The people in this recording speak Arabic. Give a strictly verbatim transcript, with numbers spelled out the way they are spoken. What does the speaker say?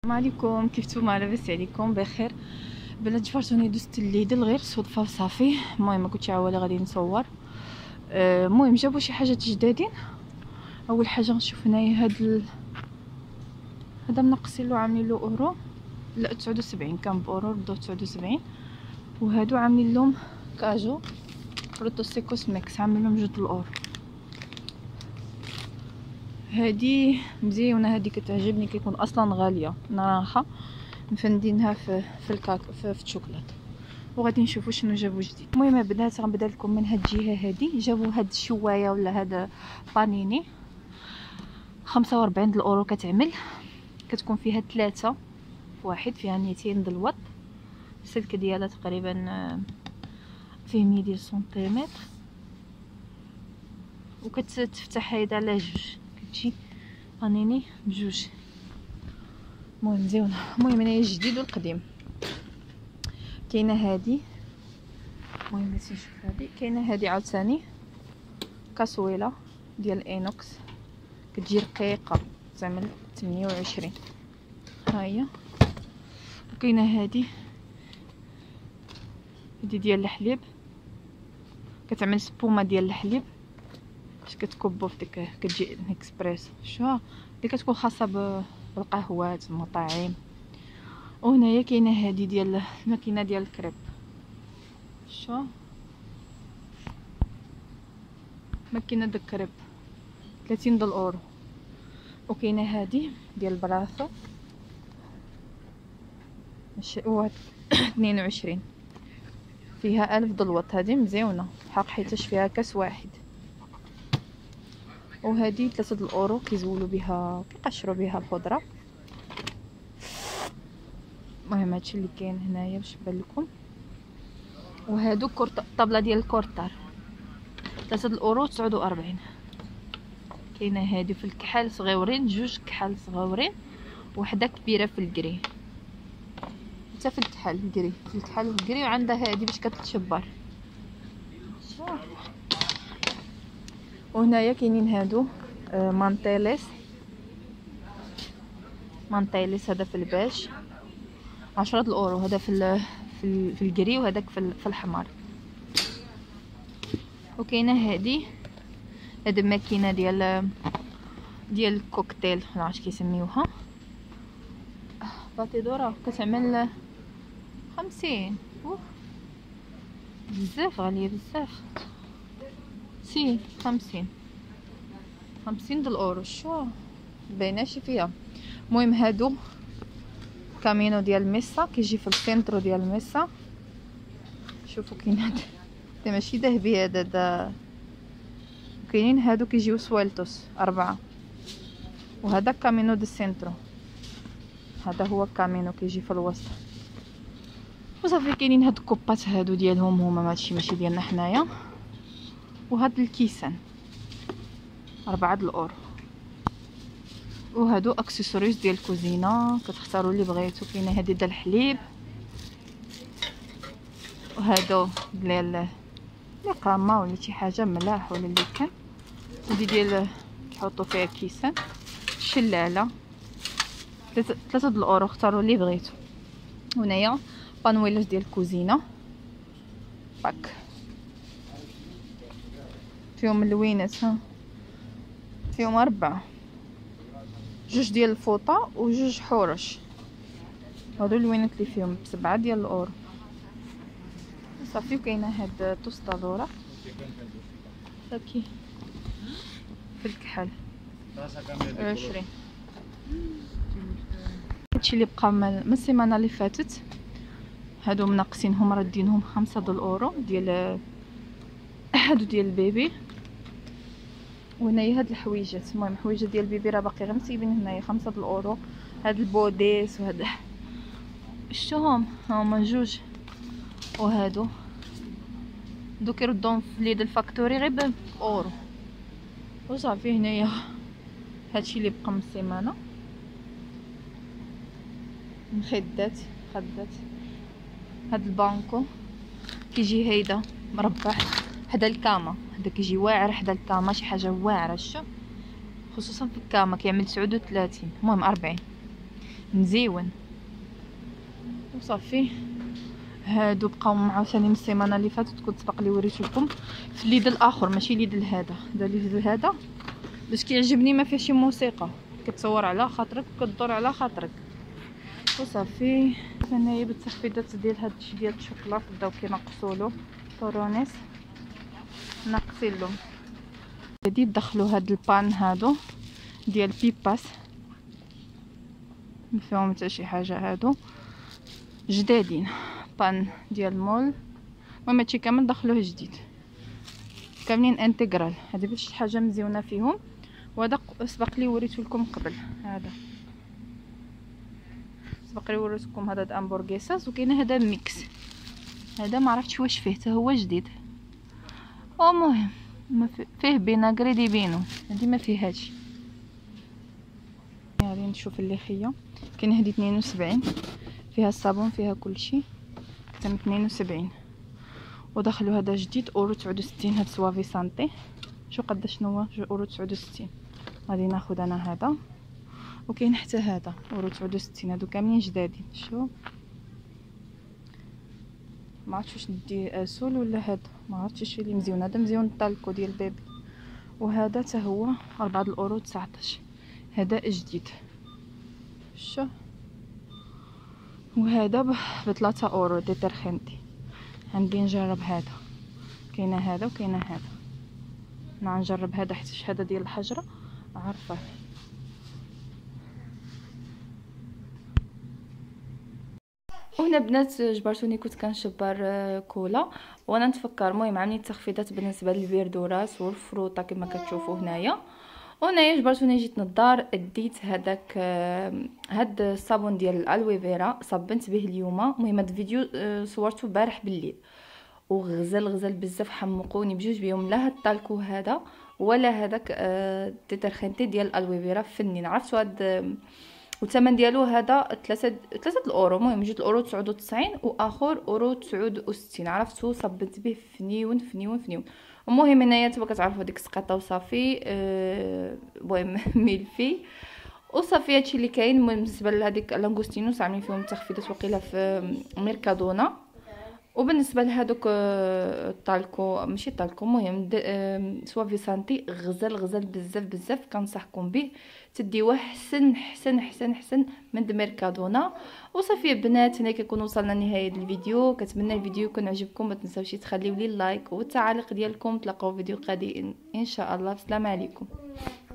السلام عليكم، كيف نتوما؟ لاباس عليكم؟ بخير. بنات جبرتوني دوزت الليدل غير صدفه وصافي. المهم ما كنتش عاوله غادي نصور. المهم جابوا شي حاجات جدادين. اول حاجه نشوف هنايا هاد ال... هذا منقصين له عاملين له اورو، لا تسعة وسبعين كان باورو، ردوه تسعة وسبعين. وهادو عاملين لهم كاجو روتوسي كوسميكس عاملين لهم جوج الاورو. هادي مزيونه، هادي كتعجبني، كيكون اصلا غاليه نراها مفندينها في في الكاك في, في الشوكولات. وغادي نشوفوا شنو جابوا جديد. المهم البنات غنبدا لكم من هاد الجهه هادي. جابوا هاد الشوايه ولا هاد بانيني خمسة وأربعين د الاورو كتعمل، كتكون فيها ثلاثة في واحد، فيها ميتين د الوات. السلك ديالها تقريبا فيه مية سنتيمتر، وكتفتح هيدا على جوج، كتجي بانيني بجوج. المهم زيونه. المهم هنايا الجديد والقديم. كاينه هادي، المهم بغيت نشوف هادي. كاينه هادي عاوتاني كاسويله ديال اينوكس، كتجي رقيقه، تعمل ثمانية وعشرين. ها هي. وكاينه هادي هادي ديال الحليب، كتعمل سبومه ديال الحليب باش كتكبو في ديك، كتجي اكسبريس شو اللي كتكون خاصه بالقهوات المطاعم. وهنايا كاينه هادي ديال الماكينه ديال الكريب، شو ماكينه ديال الكريب ثلاثين د الاورو. وكاينه هادي ديال البلاصه ماشي هو اثنين وعشرين، فيها ألف د الوات. هادي مزيونه حق حيتاش فيها كاس واحد. وهادي ثلاثة د الاورو، كيزولوا بها كيقشروا بها الخضره. المهم هادشي اللي كاين هنايا باش يبان لكم. وهادو كورت الطابله ديال الكورتار ثلاثة د الاورو تسعة وأربعين. كاينه هادي في الكحل صغيورين، جوج كحل صغيورين، وحده كبيره في الكري، حتى في الكحل الكري، في الكحل والكري. وعندها هادي باش كتشبر. وهنايا كاينين هادو مانتيليس، مانتيليس هذا في الباش عشرة د الاورو، هذا في ال في, في الكري، وهذاك في, في الحمار. وكاينه هادي هاد الماكينه ديال ديال الكوكتيل، ما عرفتش كيسميوها، باتيدورا، كتعمل خمسين. اوف بزاف غاليه بزاف. سي خمسين خمسين د الاورو، شو بايناشي فيها. المهم هادو كامينو ديال ميسا، كيجي في السنترو ديال ميسا. شوفوا كاين هذا ماشي ذهبي، هذا دا. كاينين هادو كيجيو سوالتوس اربعه. وهذا كامينو دي سنترو، هذا هو كامينو كيجي في الوسط. وصافي كاينين هاد الكوبات هادو ديالهم هما، ماشي ماشي ديالنا حنايا. وهاد الكيسان أربعة د الاورو. وهادو اكسسوارز ديال الكوزينه، كتختاروا اللي بغيتو. كاينه هادي ديال الحليب، وهادو ديال القامه ولا شي حاجه ملاح ولا اللي كان. هادي ديال كيحطوا فيها كيسان. شلاله ثلاثة د الاورو، اختاروا اللي بغيتو. هنايا بانويلاج ديال الكوزينه باك، فيهم اللوينات، ها فيهم اربعه، جوج ديال الفوطه وجوج حورش. هادو اللوينات اللي فيهم بسبعة ديال الاورو صافي. وكاينه هاد توستادوره هاكي في الكحل عشرين. هادشي اللي بقى من السيمانه اللي فاتت. هادو منقصينهم ردينهم خمسة د الاورو ديال هادو ديال البيبي. وهنايا هاد الحويجات، المهم الحويجه ديال البيبي راه باقي غير مسيبين هنايا خمسة د الاورو. هاد البوديس وهاد شتوهم هما جوج. وهادو دو كيردوهم في ليد الفاكتوري غير باورو. وصافي هنايا هادشي اللي بقى من السيمانه. مخدات خدات. هاد البانكو كيجي هيدا مربع حدا الكاما، هذا كيجي واعر حدا الكاما، شي حاجه واعره شو، خصوصا في الكاما كيعمل تسعة وثلاثين. المهم أربعين. مزيون وصافي. هادو بقاو معاوثاني من السيمانه اللي فاتت، كنت سبق لي وريت لكم في ليدل الاخر ماشي ليدل هذا، هذا ليدل هذا باش كيعجبني ما فيه شي موسيقى، كتصور على خاطرك وكدور على خاطرك وصافي. هنايا بالتخفيضات ديال هاد الشيء ديال الشوكولا بداو كينقصولو طورونيس ناقصين هادي. دخلوا هاد البان هادو ديال بيباس ما فيهم حتى شي حاجه، هادو جدادين بان ديال مول. المهم هادشي كامل دخلوه جديد كاملين انتغرال. هادي باش حاجه مزيونه فيهم. وهذا سبق لي وريت لكم قبل، هذا سبق لي وريت لكم هذا د امبورغيساس. وكاين هذا ميكس، هذا ما عرفتش واش فيه حتى هو جديد. المهم ما فيه بيناغري دي بينو، هذه ما فيهاش. غادي نشوف اللي خيه. كاين هذه اثنين وسبعين فيها الصابون فيها كلشي، كتم اثنين وسبعين. ودخلوا هذا جديد اورو تسعة وستين، هاد سوافي سانتي شو قد شنو هو اورو تسعة وستين. غادي ناخذ انا هذا. وكاين حتى هذا اورو تسعة وستين، هادو كاملين جدادين. شوف ما عرفتش واش ندي اسول ولا هذا، ما عرفتش شي اللي مزيون. هذا مزيون الطالكو ديال البيبي. وهذا حتى هو أربعة الاورو تسعطاش، هذا جديد. شوف وهذا بثلاثة اورو ديترخنتي. عندي نجرب هذا، كاينه هذا وكاينه هذا. انا نجرب هذا حيت هذا ديال الحجره عارفه. وهنا بنات جبرتوني كنت كنشبر كولا وانا نتفكر. المهم عاملين التخفيضات بالنسبه للفيردوراس والفروطه كما كتشوفوا هنايا. وهنايا جبرتوني جيت نضار ديت هذاك هاد الصابون ديال الالوي فيرا صبنت به اليوم. المهم هاد الفيديو صورته البارح بالليل وغزل غزل بزاف، حمقوني بجوج بيهم. لا هاد الطالكو هذا ولا هذاك التيترخنتي ديال الالوي فيرا فنين. عرفتوا هاد والثمن ديالو هذا ثلاثة ثلاثة الاورو. المهم جوج الاورو تسعة وتسعين واخر اورو تسعة وستين. عرفتو صبنت به فنيون فنيون فنيون. المهم هنايا نتوما كتعرفوا ديك السقيطه وصافي. المهم أه ميلفي وصافي هادشي اللي كاين. المهم بالنسبه لهذيك لانغوستينوس عاملين فيهم تخفيضات وقيله في ميركادونا. وبالنسبه لهذوك الطالكو ماشي طالكو المهم سوافي سانتي غزل غزل بزاف بزاف، كنصحكم به تديوه حسن حسن حسن حسن من ميركادونا. وصافي البنات هنا كنكون وصلنا لنهايه الفيديو. كنتمنى الفيديو يكون عجبكم، ما تنساوش تخليو لي اللايك والتعاليق ديالكم. تلاقاو فيديو قادم ان شاء الله. السلام عليكم.